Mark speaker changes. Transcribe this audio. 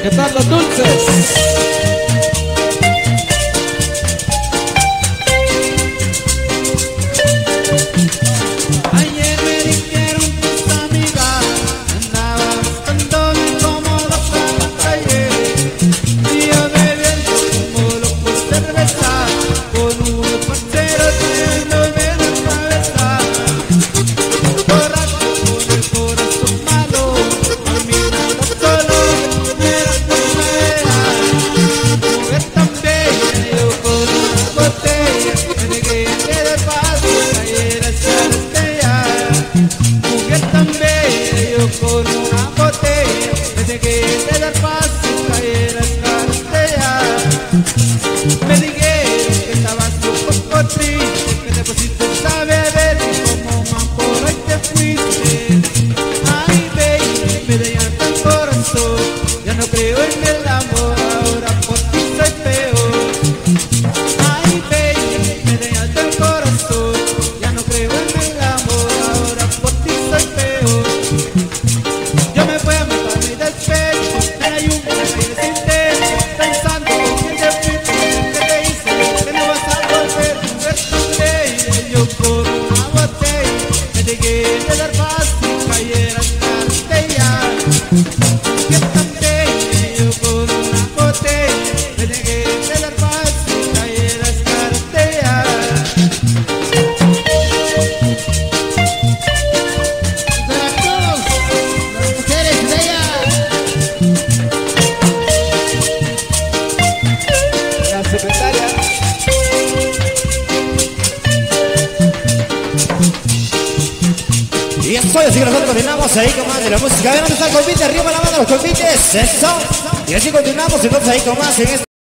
Speaker 1: ¿Qué tal los dulces?
Speaker 2: Con una botella me dejé de dar paso y caer hasta ya. Me dijeron que estabas un poco triste, que te pusiste a beber y como man por ahí te fuiste. Ay, baby, me dañaste el corazón, ya no creo en el amor, ahora por ti soy peor. Ay, baby, me dañaste el corazón, ya no creo en el amor, ahora por ti soy peor. Yo me voy a matar mi despecho, en la lluvia, en el aire sin techo, pensando en quién te fuiste, que te hice, que no vas a volver. Yo por una botella me dejé de dar paso y caer hasta ya. Que también yo por una botella me dejé de dar paso y caer hasta ya.
Speaker 1: Secretaria.
Speaker 3: Y eso, así que nosotros continuamos ahí con más de la música. A ver, ¿dónde está el convite? Arriba la banda, los convites. Eso. Y así continuamos entonces ahí con más en este.